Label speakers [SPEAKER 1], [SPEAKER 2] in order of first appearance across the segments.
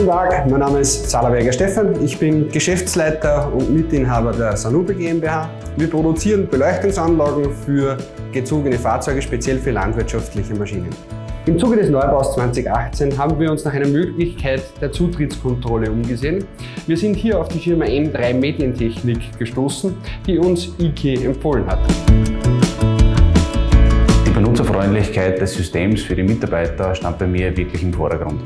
[SPEAKER 1] Tag, mein Name ist Salaberger Stefan. Ich bin Geschäftsleiter und Mitinhaber der Sanube GmbH. Wir produzieren Beleuchtungsanlagen für gezogene Fahrzeuge, speziell für landwirtschaftliche Maschinen. Im Zuge des Neubaus 2018 haben wir uns nach einer Möglichkeit der Zutrittskontrolle umgesehen. Wir sind hier auf die Firma M3 Medientechnik gestoßen, die uns IKI empfohlen hat.
[SPEAKER 2] Die Benutzerfreundlichkeit des Systems für die Mitarbeiter stand bei mir wirklich im Vordergrund.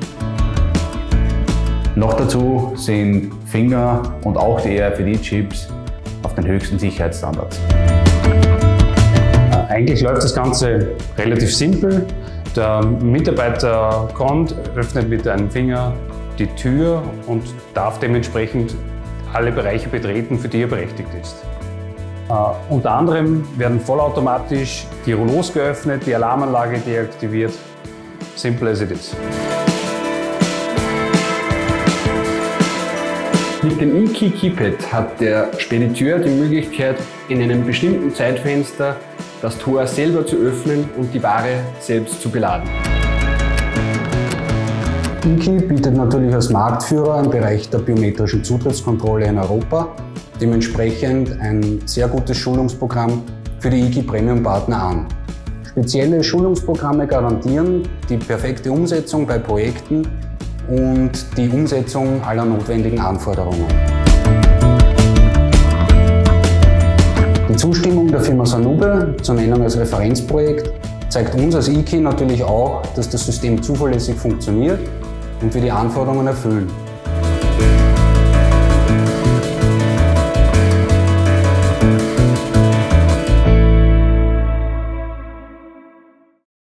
[SPEAKER 2] Noch dazu sind Finger und auch die RFID-Chips auf den höchsten Sicherheitsstandards.
[SPEAKER 3] Eigentlich läuft das Ganze relativ simpel. Der Mitarbeiter kommt, öffnet mit einem Finger die Tür und darf dementsprechend alle Bereiche betreten, für die er berechtigt ist. Unter anderem werden vollautomatisch die Rollos geöffnet, die Alarmanlage deaktiviert. Simple as it is.
[SPEAKER 1] Mit dem IKI Keypad hat der Spediteur die Möglichkeit, in einem bestimmten Zeitfenster das Tor selber zu öffnen und die Ware selbst zu beladen.
[SPEAKER 4] IKI bietet natürlich als Marktführer im Bereich der biometrischen Zutrittskontrolle in Europa dementsprechend ein sehr gutes Schulungsprogramm für die IKI Premium Partner an. Spezielle Schulungsprogramme garantieren die perfekte Umsetzung bei Projekten und die Umsetzung aller notwendigen Anforderungen. Die Zustimmung der Firma Sanube zur Nennung als Referenzprojekt zeigt uns als IKI natürlich auch, dass das System zuverlässig funktioniert und wir die Anforderungen erfüllen.